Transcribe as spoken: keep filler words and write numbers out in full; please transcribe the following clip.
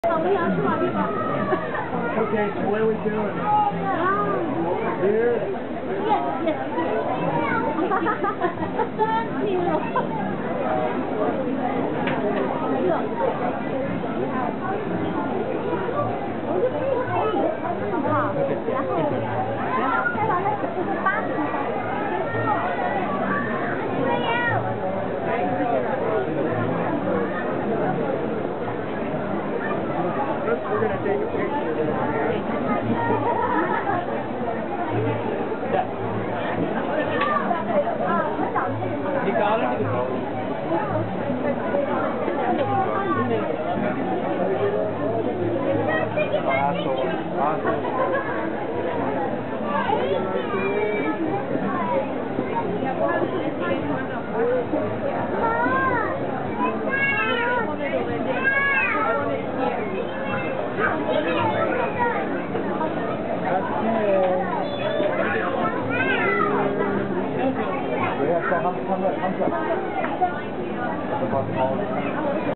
Okay, so what are we doing? Here? Yes, yes. Thank you. We're going to take a picture of that. You got it? We have to have some